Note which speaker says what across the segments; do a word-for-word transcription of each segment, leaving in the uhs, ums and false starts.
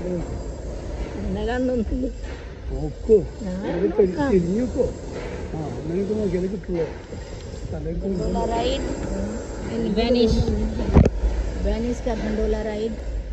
Speaker 1: എന്നെ കാണുന്നു
Speaker 2: നോക്കോ തിരിഞ്ഞോക്കോ ആ അങ്ങനെയൊക്കെ നോക്കിയാൽ കിട്ടുമോ
Speaker 1: gondola ride in Venice Venice का गंडोला राइड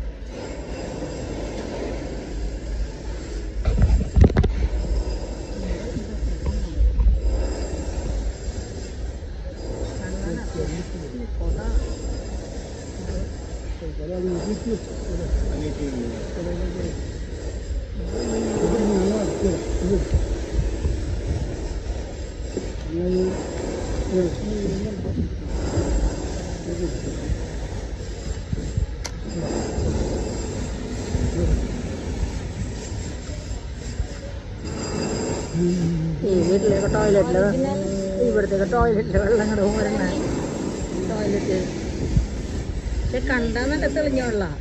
Speaker 1: ഈ വീട്ടിലേക്ക് ടോയ്ലറ്റിൽ ഇവിടത്തേക്ക് ടോയ്ലറ്റിൽ വെള്ളം കൂടെ വരണ ടോയ്ലറ്റ് പക്ഷെ കണ്ടാൽ നല്ല തെളിഞ്ഞ വെള്ളം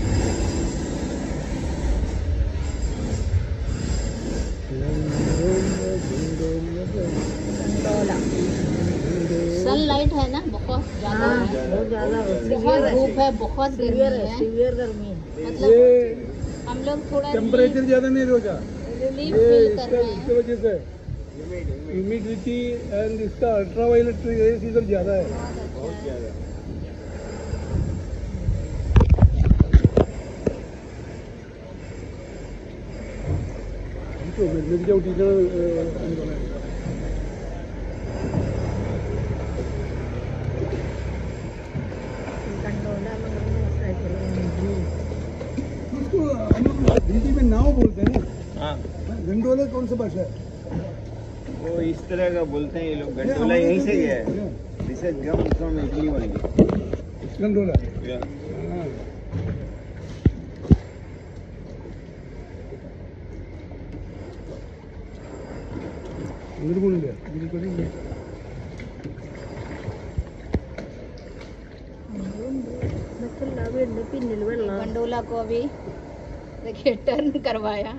Speaker 1: सनलाइट है ना बहुत ज्यादा है बहुत ज्यादा बहुत धूप है बहुत सीवियर है सीवियर गर्मी है मतलब हम लोग थोड़ा
Speaker 2: टेम्परेचर ज्यादा नहीं होगा
Speaker 1: रिलीफ फील कर रहे हैं
Speaker 2: इसकी वजह से ह्यूमिडिटी एंड इसका अल्ट्रावायलेट रेज इधर ज्यादा है बहुत ज्यादा तो मेरी जो टीचर हिंदी में नाव बोलते हैं ना। हाँ गंडोला कौन सा भाषा है
Speaker 3: वो इस तरह का बोलते हैं ये लोग गंडोला यहीं से गया है this is come from Italy only
Speaker 2: gondola
Speaker 3: या
Speaker 2: इधर बोलेंगे बिल्कुल नहीं
Speaker 1: गंडोला को अभी देखिए टर्न करवाया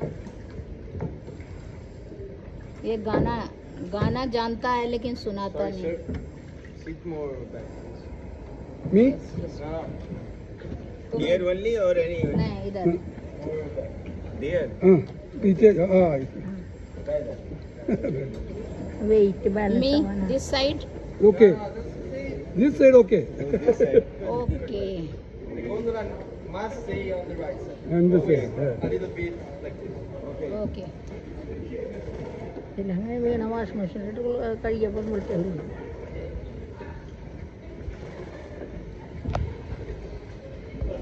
Speaker 1: ये गाना गाना जानता है लेकिन सुनाता नहीं
Speaker 2: मी
Speaker 3: डियर ओनली और एनी
Speaker 1: नहीं इधर
Speaker 3: डियर
Speaker 2: हाँ पीछे हाँ
Speaker 1: wait balance
Speaker 4: Me, this side.
Speaker 2: Okay this side okay
Speaker 1: okay
Speaker 3: must stay on the right side.
Speaker 2: And this side, yeah.
Speaker 3: A little bit like this. Okay.
Speaker 1: Okay പിന്നെ അങ്ങനെ വീണ washing മെഷീനിലിട്ട് കഴിയപ്പോൾ വിളിച്ചു